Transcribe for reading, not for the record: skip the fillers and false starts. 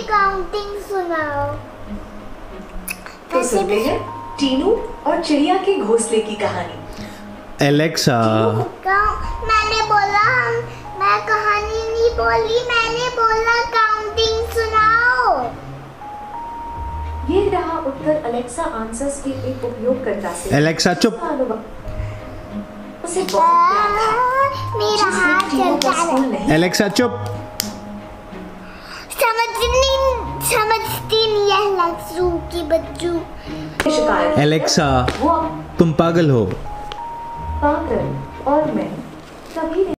Counting सुनाओ। तो सुनते हैं टीनू और चिड़िया के घोंसले की कहानी। एलेक्सा, मैंने बोला मैं कहानी नहीं बोली, मैंने बोला काउंटिंग सुनाओ। ये रहा उत्तर अलेक्सा आंसर्स के एक उपयोगकर्ता से। एलेक्सा चुप। उसे बहुत प्यार था। मेरा हाथ चलता है। एलेक्सा चुप। समझती नहीं है लक्ष्ू की बच्चू। शिकायत एलेक्सा, वो तुम पागल हो। पागल और मैं कभी